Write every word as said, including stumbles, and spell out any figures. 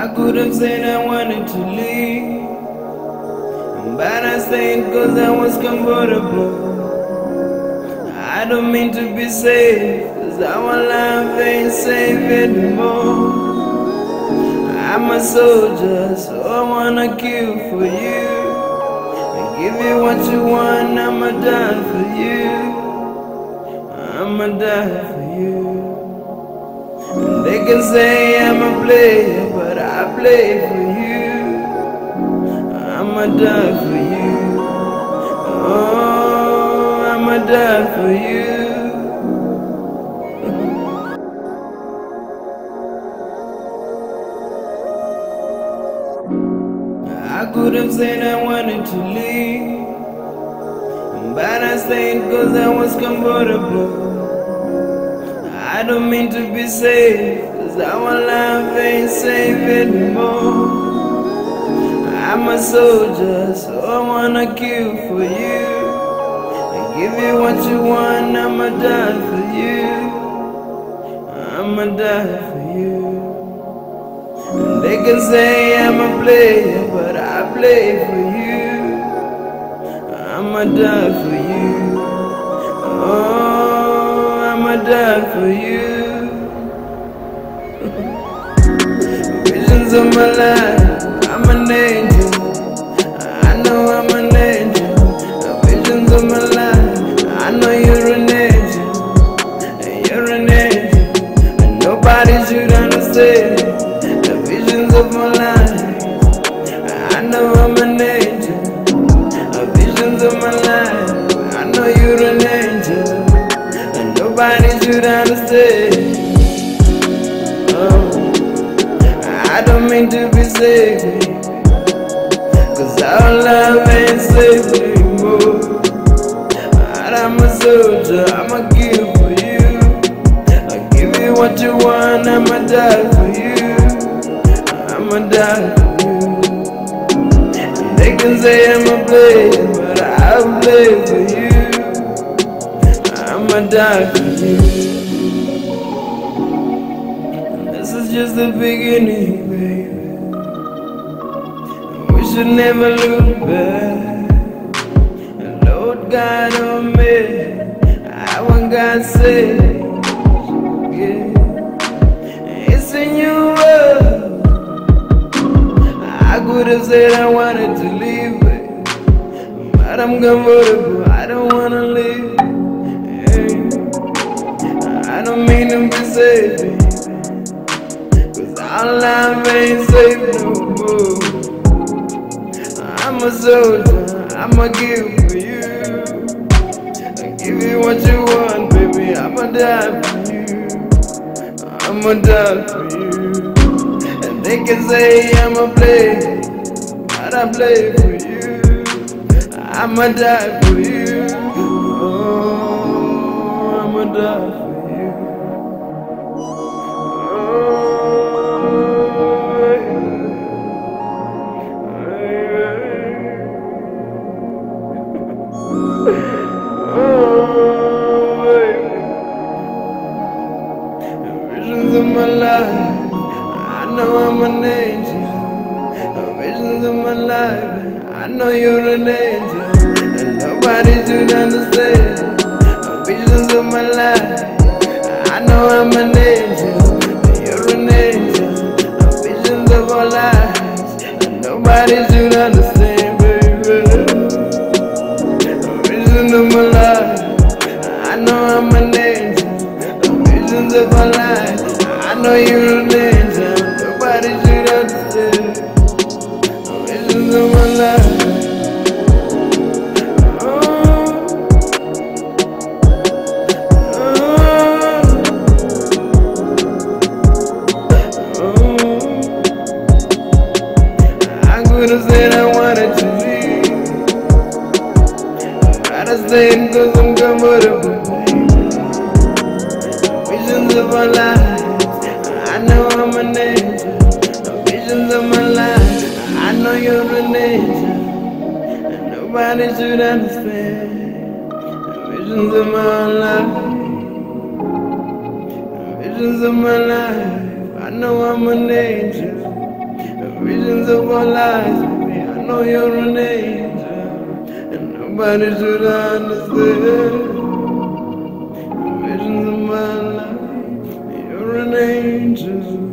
I could have said I wanted to leave, but I stayed cause I was comfortable. I don't mean to be safe, cause our life ain't safe anymore. I'm a soldier, so I wanna kill for you, and give you what you want. I'ma die for you, I'ma die for you. And they can say I'm a player, but I play for you. I'ma die for you. Oh, I'ma die for you. I could have said I wanted to leave, but I stayed cause I was comfortable. I don't mean to be safe, cause our life ain't safe anymore. I'm a soldier, so I wanna kill for you, and give you what you want. I'ma die for you, I'ma die for you. And they can say I'm a player, but I play for you. I'ma die for you. Oh, I'ma die for you. Visions of my life, I'm an angel. I know I'm an angel. Visions of my life, I know you're an angel. You're an angel, and nobody should understand the visions of my life. I know I'm an angel. The visions of my life, I know you're an angel, and nobody should understand. Oh, I don't mean to be safe, cause our love ain't safe anymore. But I'm a soldier, I'ma kill for you. I'll give you what you want, I'ma die for you. I'ma die for you. And they can say I'm a player, but I'll play for you. I'ma die for you. And this is just the beginning, baby. We should never look back. And Lord God, oh man, I want God said, yeah, it's in your world. I could have said I wanted to leave, but I'm comfortable, I don't wanna leave. Yeah. I don't mean to be safe, cause our life ain't safe no more. I'm a soldier, I'ma give for you. I give you what you want, baby, I'ma die for you. I'ma die for you. And they can say I'm a player, but I play for you. I'ma die for you. Oh, I'ma die for you. Oh, visions of my life, I know I'm an angel. Visions of my life, I know you're an angel, and nobody should understand. Visions of my life, I know I'm an angel, and you're an angel. Visions of our lives, and nobody should understand, baby. Visions of my life, I know I'm an angel. Visions of my life, I know you're an angel. Nobody should understand. Visions of my life. Oh, oh, oh. I could have said I wanted to leave, but I stayed cause I'm comfortable. Visions of my life, I know I'm an angel. Visions of my life, I know you're an angel, and nobody should understand. Visions of my life, visions of my life, I know I'm an angel, Visions of our lives, baby, I know you're an angel, and nobody should understand. Visions of my life, you're an angel.